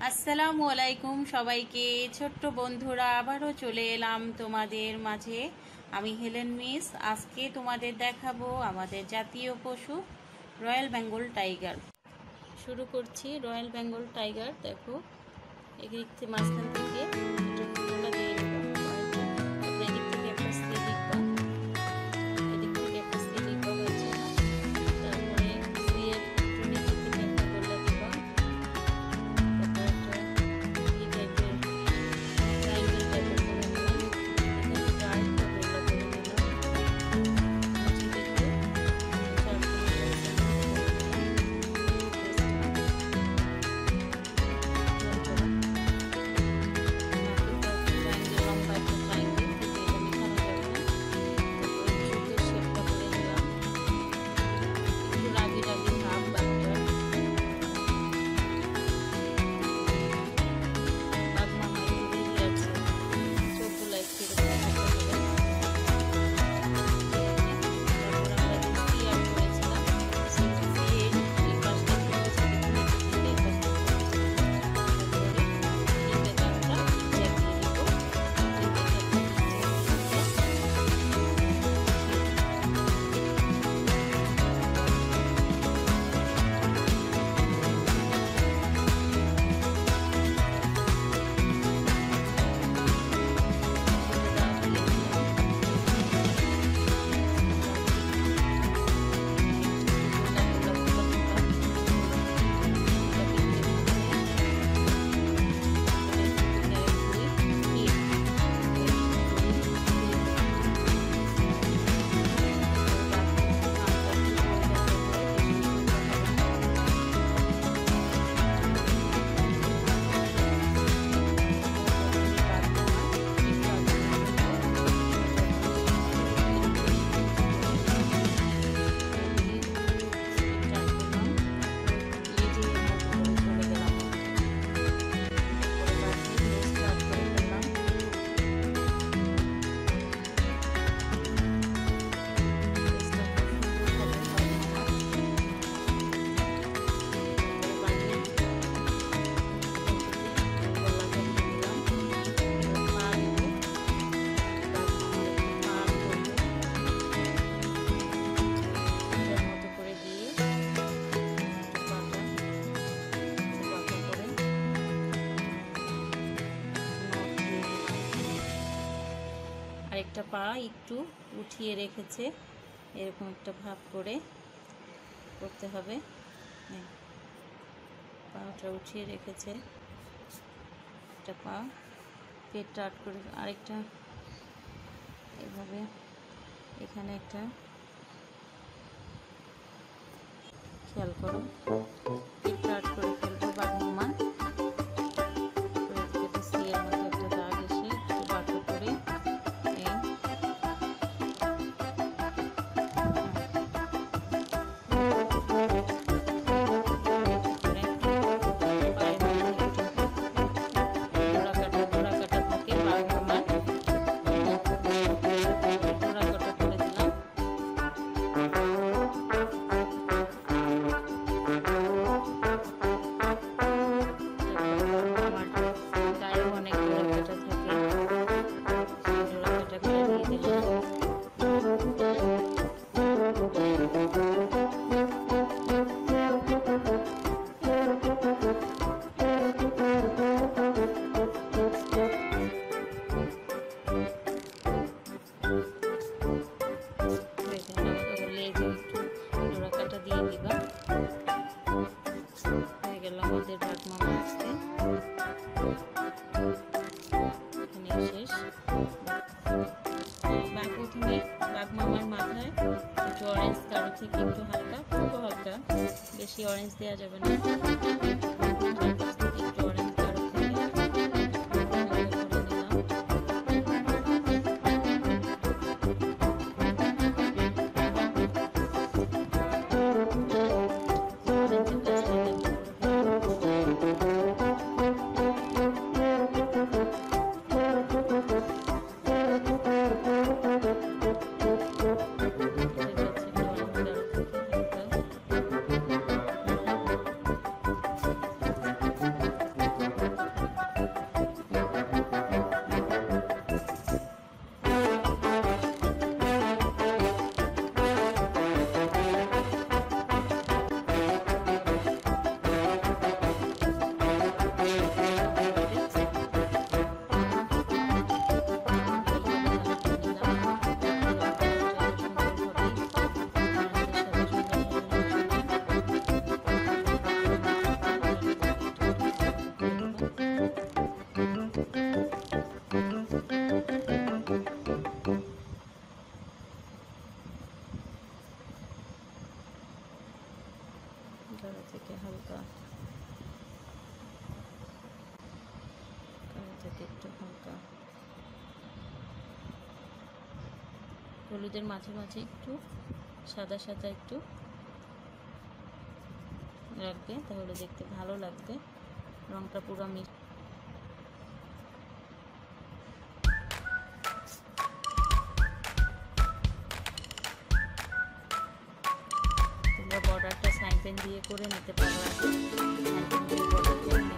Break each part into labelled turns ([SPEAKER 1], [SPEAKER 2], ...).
[SPEAKER 1] আসসালামু আলাইকুম সবাইকে। ছোট্ট বন্ধুরা, আবারও চলে এলাম তোমাদের মাঝে। আমি হেলেন মিস। আজকে তোমাদের দেখাবো আমাদের জাতীয় পশু রয়্যাল বেঙ্গল টাইগার। শুরু করছি। রয়্যাল বেঙ্গল টাইগার দেখো, এদিক থেকে মাঝখান থেকে এটা ফুটোটা দিয়ে নিবা। এদিক থেকে একটা স্লিপ দিবা, এদিক থেকে একটা স্লিপ দিবা হচ্ছে। তারপরে সিয়ের একটু নিচে থেকে একটা গোল্লা দিবা। তারপরে একটা এই টাইপের ট্রায়াঙ্গেল টাইপের করে নিলাম। এখান থেকে আরেকটা গোল্লা করে নিলাম। নিচে দিকে আরেকটা পা একটু উঠিয়ে রেখেছে, এরকম একটা ভাব করে করতে হবে। পাটা উঠিয়ে রেখেছে, একটা পা পেটটা আট করে, আরেকটা এভাবে এখানে একটা খেয়াল করো, পেটটা আট করে ফেলবো বাঘমামা। সিয়ের মধ্যে একটা দাগ এসে একটু বাঁকা করে আমাদের বাঘমামা আজকে এখানে শেষ। প্রথমে বাঘমামার মাথায় একটু অরেঞ্জ, কারো থেকে একটু হালকা, খুব হালকা, বেশি অরেঞ্জ দেওয়া যাবে না। একটু অরেঞ্জ কারো থেকে এটাকে একটু হালকা হলুদের মাঝে মাঝে একটু সাদা সাদা একটু রাখবে, তাহলে দেখতে ভালো লাগবে। রংটা পুরো তোমরা বর্ডারটা সাইন পেন দিয়ে করে নিতে পারো। সাইন পেন দিয়ে বর্ডার করে নিলে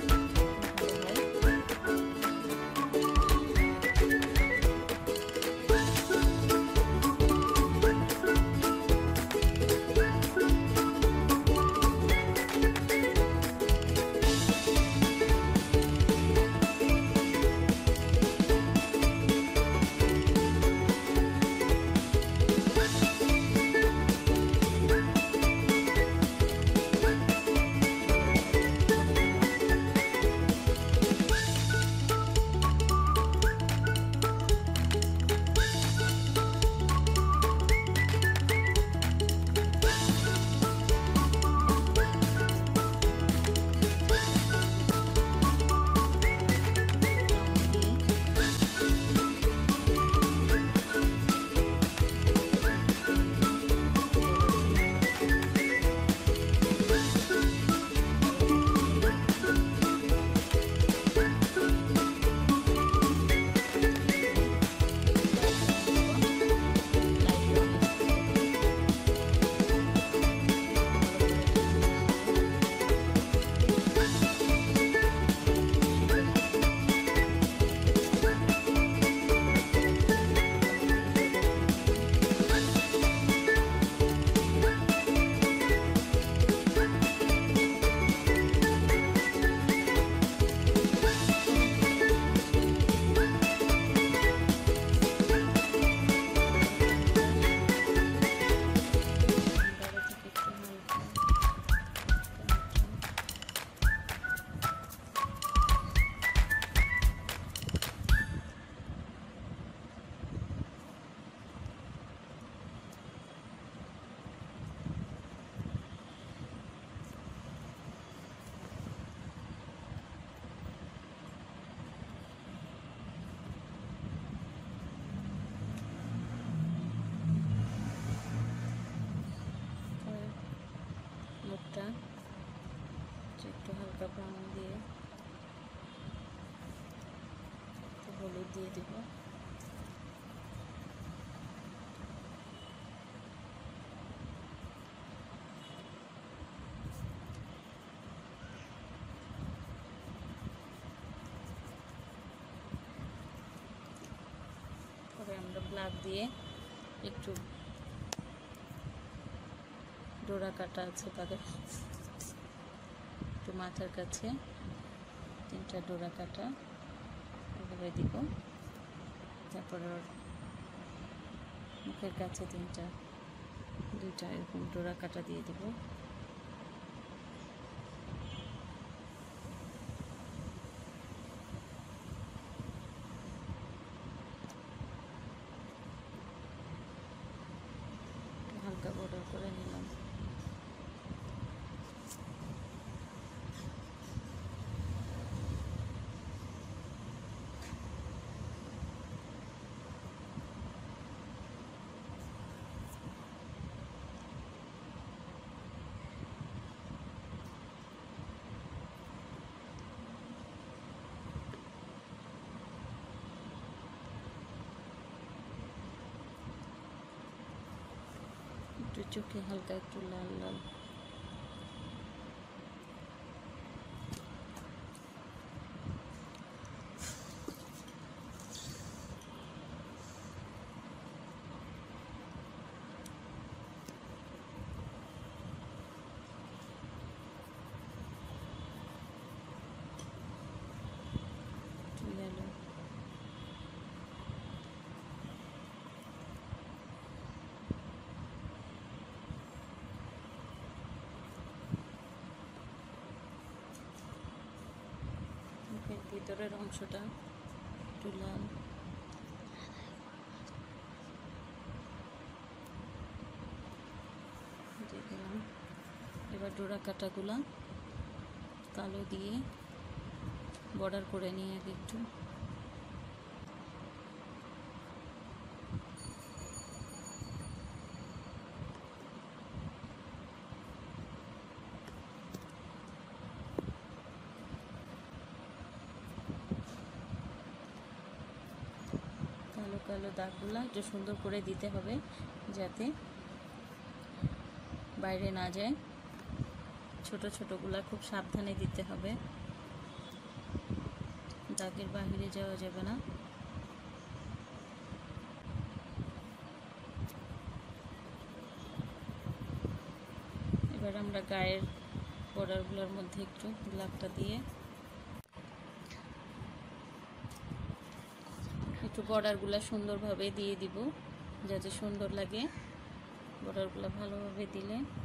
[SPEAKER 1] মুখটা একটু হালকা ব্রাউন দিয়ে হলুদ দিয়ে দিব। পরে আমরা ব্লাড দিয়ে একটু ডোরা কাটা আছে তাদের একটু মাথার কাছে 3টা ডোরা কাটা এভাবে দিব। তারপর মুখের কাছে 2টা এরকম ডোরা কাটা দিয়ে দিব। হালকা বর্ডার করে নিলাম। একটু চোখে হালকা একটু লাল লাল yellow ভিতরের অংশটা একটু লাল দিয়ে দিলাম। এবার ডোরা কাটাগুলা কালো দিয়ে বর্ডার করে নিই আগে একটু। কালো কালো দাগগুলো একটু সুন্দর করে দিতে হবে যাতে বাইরে না যায়। ছোট ছোটগুলা খুব সাবধানে দিতে হবে, দাগের বাহিরে যাওয়া যাবে না। এবার আমরা গায়ের বর্ডারগুলোর মধ্যে একটু গোলাপটা দিয়ে একটু বর্ডারগুলো সুন্দরভাবে দিয়ে দিব, যাতে সুন্দর লাগে। বর্ডারগুলো ভালোভাবে দিলে